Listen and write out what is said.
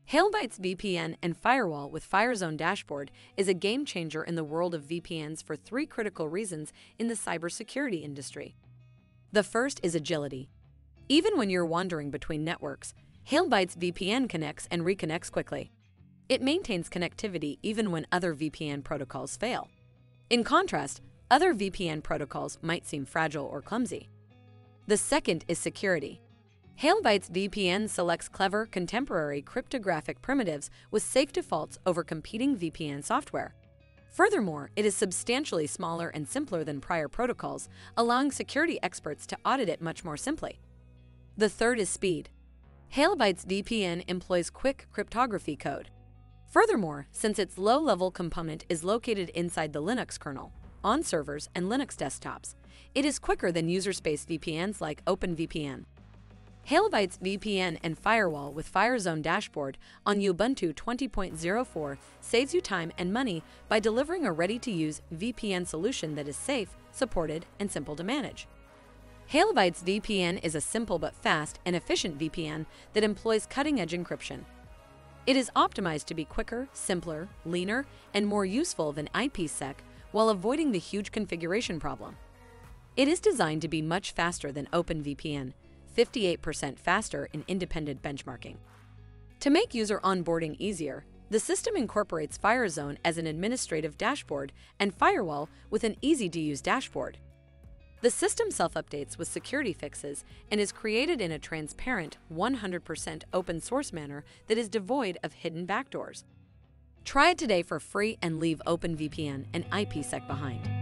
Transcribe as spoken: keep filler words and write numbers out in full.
Hailbytes V P N and Firewall with FireZone Dashboard is a game changer in the world of V P Ns for three critical reasons in the cybersecurity industry. The first is agility. Even when you're wandering between networks, Hailbytes V P N connects and reconnects quickly. It maintains connectivity even when other V P N protocols fail. In contrast, other V P N protocols might seem fragile or clumsy. The second is security. Hailbytes V P N selects clever, contemporary cryptographic primitives with safe defaults over competing V P N software. Furthermore, it is substantially smaller and simpler than prior protocols, allowing security experts to audit it much more simply. The third is speed. Hailbytes V P N employs quick cryptography code. Furthermore, since its low-level component is located inside the Linux kernel, on servers and Linux desktops, it is quicker than user-space V P Ns like OpenVPN. Hailbytes V P N and Firewall with FireZone Dashboard on Ubuntu twenty point oh four saves you time and money by delivering a ready-to-use V P N solution that is safe, supported, and simple to manage. Hailbytes V P N is a simple but fast and efficient V P N that employs cutting-edge encryption. It is optimized to be quicker, simpler, leaner, and more useful than I P sec while avoiding the huge configuration problem. It is designed to be much faster than OpenVPN, fifty-eight percent faster in independent benchmarking. To make user onboarding easier, the system incorporates FireZone as an administrative dashboard and Firewall with an easy-to-use dashboard. The system self-updates with security fixes and is created in a transparent, one hundred percent open-source manner that is devoid of hidden backdoors. Try it today for free and leave OpenVPN and I P sec behind.